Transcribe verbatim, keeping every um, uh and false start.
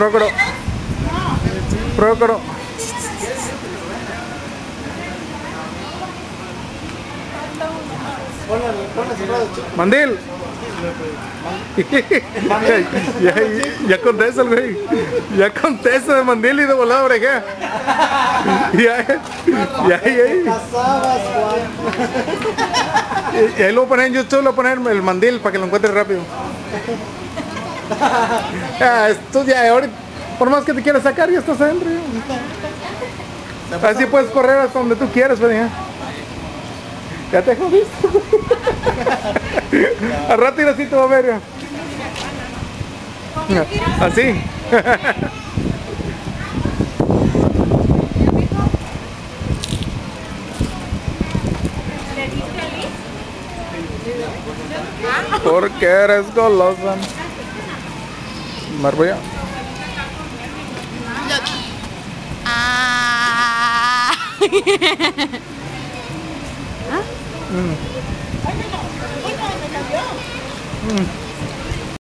Procuro. Procuro. Mandil. ya, ya, ya contesta el güey. Ya contesta de mandil y de volada oreja. Ya, ya, ya. Y ahí lo voy a poner en YouTube, lo voy a poner el mandil para que lo encuentres rápido. Ya, esto ya, ahorita, por más que te quieras sacar, ya estás adentro. Así puedes correr hasta donde tú quieras, pues, ya. Ya te jodiste. Al rato ir así te va a ver. Así. Porque eres golosa. Marboya. Ah. Mm. Mm.